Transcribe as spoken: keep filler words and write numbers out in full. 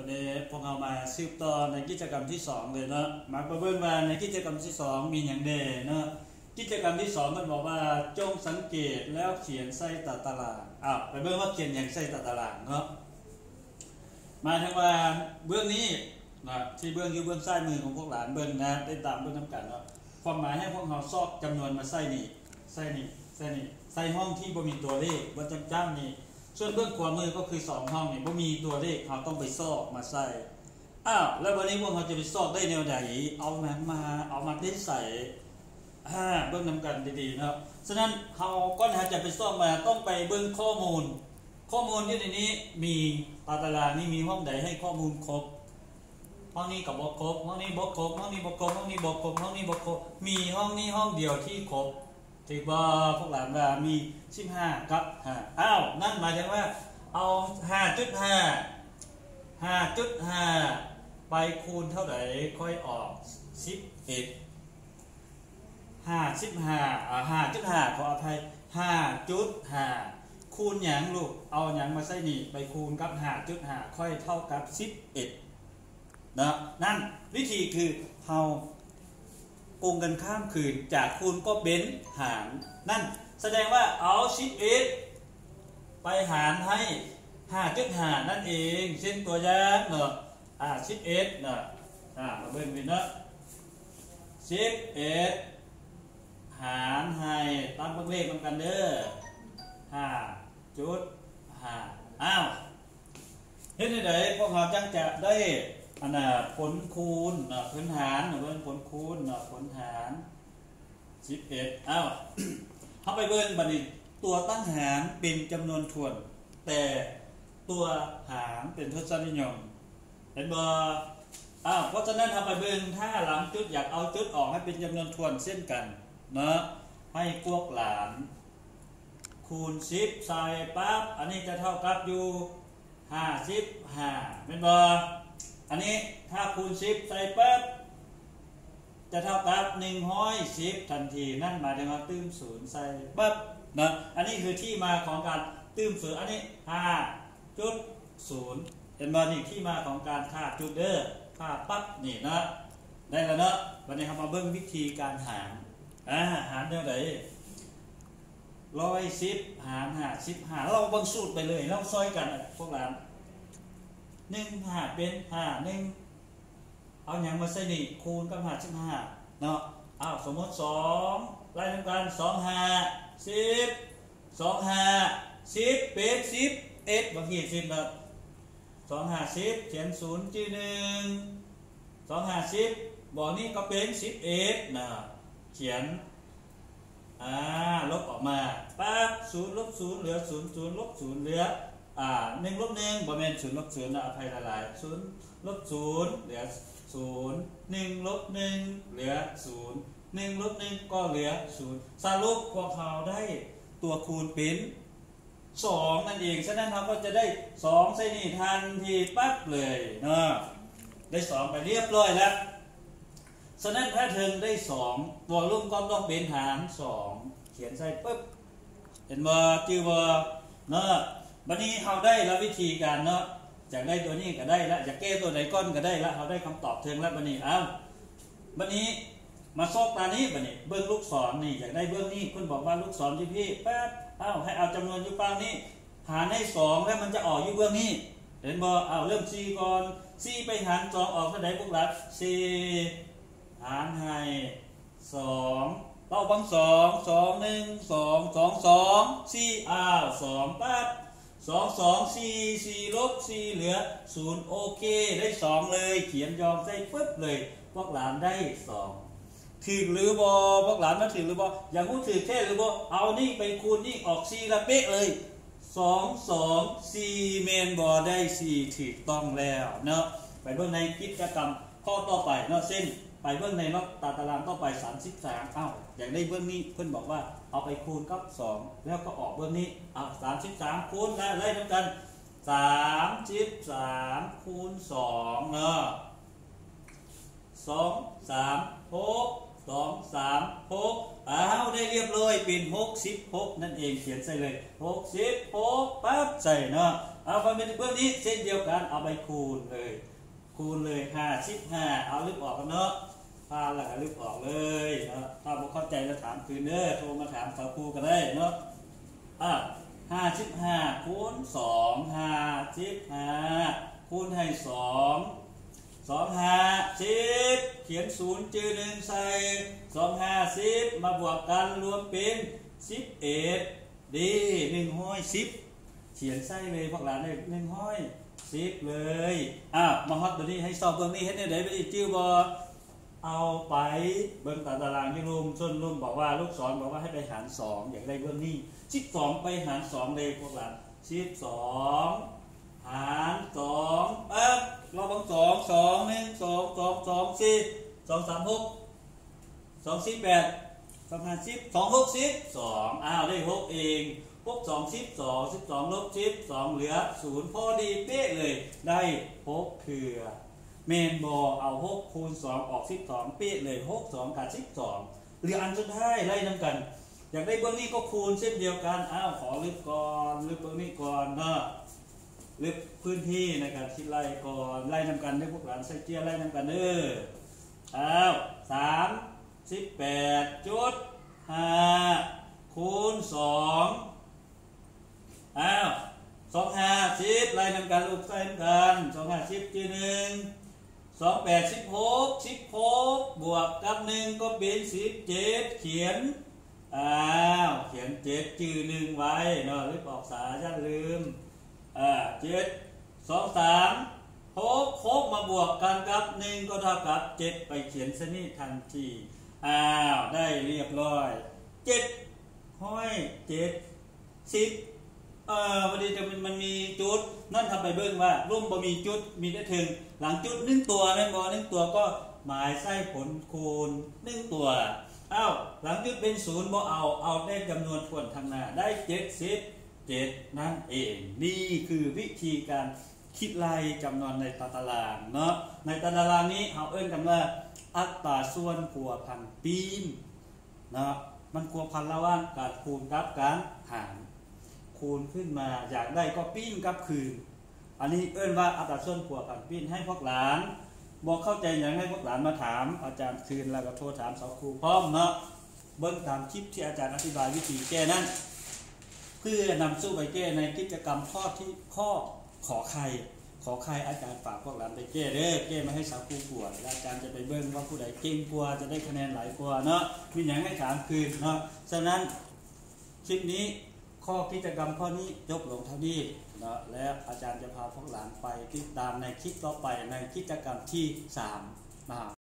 วันนี้พวกเรามาสืบต่อในกิจกรรมที่สองเลยเนาะมาประเมินว่าในกิจกรรมที่สองมีอย่างเด่นเนาะกิจกรรมที่สองมันบอกว่าจงสังเกตแล้วเขียนใส่ตาตารางอ้าวไปเบิ่งว่าเขียนอย่างใส่ตาตารางเนาะมาถึงว่าเบื้องนี้นะที่เบื้องอยู่เบื้องซ้ายมือของพวกหลานเบื้องนะได้ตามเบื้องน้ำกันเนาะความหมายให้พวกเราซอกจำนวนมาใส่นี่ใส่นี่ใส่นี่ใส่ห้องที่บ่มีตัวเลขบ่จำจ้ำนี่ส่วนเบื้องขวามือก็คือสองห้องนี่บ่มีตัวเลขเราต้องไปซอกมาใส่อ้าวแล้ววันนี้พวกเราจะไปซอกได้แนวไหนเอามามาเอามาเล่นใส่อ่าเบื้องน้ำกันดีๆนะครับฉะนั้นเราก็จะไปซอกมาต้องไปเบื้องข้อมูลข้อมูลที่ในนี้มีตาตารางนี่มีห้องใดให้ข้อมูลครบห้องนี้กับบกครบห้องนี้บกครบห้องนี้บกครบห้องนี้บกครบห้องนี้บกครบมีห้องนี้ห้องเดียวที่ครบถือว่าพวกหลานว่ามีสิบห้าครับห้าอ้าวนั่นหมายถึงว่าเอาห้าจุดห้าห้าจุดห้าไปคูณเท่าไหร่ค่อยออกสิบเอ็ดห้าสิบห้าอ่าห้าจุดห้าขออภัยห้าจุดห้าคูณหยังลูกเอาหยังมาใส่นี่ไปคูณกับห้าจุดห้าค่อยเท่ากับสิบเอ็ดนะนั่นวิธีคือเราโกงกันข้ามคืนจากคูณก็เป็นหารนั่นแสดงว่าเอาสิบเอ็ดไปหารให้ ห้าจุดห้า นั่นเองเช่นตัวอย่างเนาะอ่าสิบเอ็ดเนาะอ่ามาเบิ่งกันเนาะสิบเอ็ดหารให้ตั้งเบิ่งเลขนำกันเด้อ ห้าจุดห้า อ้าวเฮ็ดได้พวกเราจังจะได้อันน่ะผลคูณน่ะผลหารน่ะเบิ่งผลคูณน่ะผลหารสิบเอ็ดอ้าวเฮาไปเบิ่งบัดนี้ตัวตั้งหารเป็นจำนวนถ้วนแต่ตัวหารเป็นทศนิยมเห็นบ่อ้าวเพราะฉะนั้นเฮาไปเบิ่งถ้าหลังจุดอยากเอาจุดออกให้เป็นจำนวนถ้วนเช่นกันเนาะให้พวกหลานคูณสิบใส่ปั๊บอันนี้จะเท่ากับอยู่ห้าสิบห้าเป็นบ่อันนี้ถ้าคูณสิบใส่ปั๊บจะเท่ากับหนึ่งร้อยสิบทันทีนั่นหมายถึงว่าตื้มศูนย์ใส่ปั๊บนะอันนี้คือที่มาของการตื้มศูนย์อันนี้ ห้าจุดศูนย์ เห็นบ่นี่ที่มาของการค่าจุดเด้อค่าปั๊บนี่นะได้แล้วเนาะวันนี้เรามาเบิ่งวิธีการหารอ่าหารเท่าไหร่ร้อยสิบหารห้าสิบห้าเราเบิ่งสูตรไปเลยเราซอยกันพวกเราหนึ่งห้าเป็นห้าหนึ่งเอาอย่างมาใส่นี่คูณกับห้าสิบห้าเนาะอ้าวสมมติสองไล่ทำกันสองห้าสิบสองห้าสิบเป็นสิบเอ็ดบางทีสิบแบบสองห้าสิบเขียนศูนย์จีหนึ่งสองห้าสิบบอกนี่ก็เป็นสิบเอ็ดนะเขียนอ่าลบออกมาปั๊บศูนย์ลบศูนย์เหลือศูนย์ศูนย์ลบศูนย์เหลืออ่าหนึ่งลบหนึ่งบริเวณศูนย์ลบศูนย์นะอภัยละลายศูนย์ลบศูนย์เหลือศูนย์หนึ่งลบหนึ่งเหลือศูนย์หนึ่งลบหนึ่งก็เหลือศูนย์สรุปพวกเราได้ตัวคูณเป็นสองนั่นเองฉะนั้นเราก็จะได้สองใส่นี่ทันทีปั๊บเลยเนาะได้สองไปเรียบร้อยแล้วฉะนั้นถ้าเทิงได้สองตัวรุ่มก็ต้องเป็นหารสองเขียนใส่ปุ๊บเห็นบ่จือบ่เนาะบัดนี้เราได้แล้ววิธีการเนาะจากได้ตัวนี้ก็ได้แล้วจากแก้ตัวไหนก้อนก็ได้แล้วเราได้คำตอบเทิงแล้วบัดนี้อ้าวบัดนี้มาซอกตานี้บัดนี้เบื้องลูกศรนี่อยากได้เบื้องนี้คุณบอกว่าลูกศรที่พี่แป๊บอ้าวให้เอาจำนวนอยู่ปางนี้หารให้สองแล้วมันจะออกอยู่เบื้องนี้เห็นบ่อ้าวเริ่มสี่ก่อนสี่ไปหารสองออกเท่าไหร่พวกเราสี่หารให้สองเต้าบังสองสองหนึ่งสองสองสองสี่อ้าวสองปั๊บสองสองสี่สี่ลบสี่เหลือศูนย์โอเคได้สองเลยเขียนยอมใส่ปึ๊บเลยพวกหลานได้สองถือหรือบอพวกหลานมาถือหรือบออย่างพูดถือแค่หรือบอเอานี่ไปคูณนี่ออกสี่ละเป๊ะเลยสองสองสี่เมนบอได้สี่ถูกต้องแล้วเนาะไปเบื้องในกิจกรรมข้อต่อไปเนาะเส้นไปเบื้องในล็อกตาตารางต่อไปสามสิบสามอ้าวอย่างได้เบื้องนี้เพื่อนบอกว่าเอาไปคูณกับสองแล้วก็ออกเบื้องนี้อ้าวสามสิบสามคูณได้เลยเหมือนกันสามสิบสามคูณสองเนาะสองสามหกสองสามหกอ้าวได้เรียบร้อยเป็นหกสิบหกนั่นเองเขียนใส่เลยหกสิบหกปั๊บใส่เนาะเอาความเป็นเบื้องนี้เส้นเดียวกันเอาไปคูณเลยคูณเลยห้าสิบห้าเอาลึกออกกันเนาะพาหลักลึกออกเลยเนาะถ้าบ่เข้าใจจะถามคืนเด้อโทรมาถามสาวครูกันได้เนาะอ่ะห้าสิบห้าคูณสองห้าสิบห้าคูณให้สองสองห้าสิบเขียนศูนย์จือหนึ่งใส่สองห้าสิบมาบวกกันรวมเป็นสิบเอ็ดดีหนึ่งห้อยสิบเขียนใส่เลยพวกหลานเลยหนึ่งห้อยสิบเลยอ่ะมาฮอตตัวนี้ให้สอบเบื้องนี้ให้ได้ไปจิ้วบอเอาไปเบื้องตารางที่รุมส้นรุมบอกว่าลูกศรบอกว่าให้ไปหารสองอยากได้เบื้องนี้สิบสองไปหารสองเลยพวกหลานสิบสองหารสองเอ๊ะเราบังสองสองหนึ่งสองสองสองสี่สองสามหกสองสี่แปดสองห้าสิบสองหกสิบสองอ้าวได้หกเองหกสองสิบสองสิบสองลบสิบสองเหลือศูนย์พอดีเป๊ะเลยได้หกคือเมนบอเอาหกคูณสองออกสิบสองเป๊ะเลยหกสองกับสิบสองเหลืออันสุดท้ายไล่น้ำกันอยากได้เบื้องนี้ก็คูณเส้นเดียวกันอ้าวขอลึกก่อนลึกเบื้องนี้ก่อนเนาะลึกพื้นที่ในการคิดไล่ก่อนไล่นำกันด้วยพวกหลานใส่เกียร์ไล่นำกันเด้ออ้าวสามสิบแปดจุดห้าคูณสองอ้าวสองห้าสิบไล่นำกันลูกไล่นำกันสองห้าสิบจีหนึ่งสองแปดสิบหกสิบหกบวกกับหนึ่งก็เป็นสิบเจ็ดเขียนอ้าวเขียนเจ็ดจือหนึ่งไว้เนาะรีบออกสาอย่าลืมอ่าเจ็ดสองสามหกหกมาบวกกันกับหนึ่งก็เท่ากับเจ็ดไปเขียนซะนี่ทันทีอ้าวได้เรียบร้อยเจ็ดห้อยเจ็ดสิบเอ่อพอดีจะมันมันมีจุดนั่นทำไปเบิ้งว่าร่มบ่มีจุดมีได้ถึงหลังจุดหนึ่งตัวแม่นบ่หนึ่งตัวก็หมายไส้ผลคูณหนึ่งตัวอ้าวหลังจุดเป็นศูนย์บ่เอาเอาได้จำนวนทวนทางหน้าได้เจ็ดสิบเจ็ดนั่นเองนี่คือวิธีการคิดไล่จำนวนในตารางเนาะในตารางนี้เอาเอิ้นกันว่าอัตราส่วนพัวพันปีนเนาะมันพัวพันระหว่างการคูณกับการหารคูณขึ้นมาอยากได้ก็ปิ้นกับคืนอันนี้เอิ้นว่าอัตราส่วนพัวพันปีนให้พวกหลานบอกเข้าใจอย่างให้พวกหลานมาถามอาจารย์คืนแล้วก็โทรถามสาวครูพร้อมเนาะเบิ้งตามคลิปที่อาจารย์อธิบายวิธีแก้นั้นเพื่อนำสู้ไปแก้ในกิจกรรมข้อที่ข้อขอใครขอใครอาจารย์ฝากพวกหลานไปแก้เด้อแก้มาให้สาวครูกวดแล้วอาจารย์จะไปเบิ้งว่าผู้ใดเก่งกว่าจะได้คะแนนหลายกว่าเนาะมีอย่างให้ถามคืนเนาะฉะนั้นคลิปนี้ข้อกิจกรรมข้อนี้จบลงเท่านี้เนาะแล้วอาจารย์จะพาพวกหลานไปติดตามในคลิปต่อไปในกิจกรรมที่สามนะ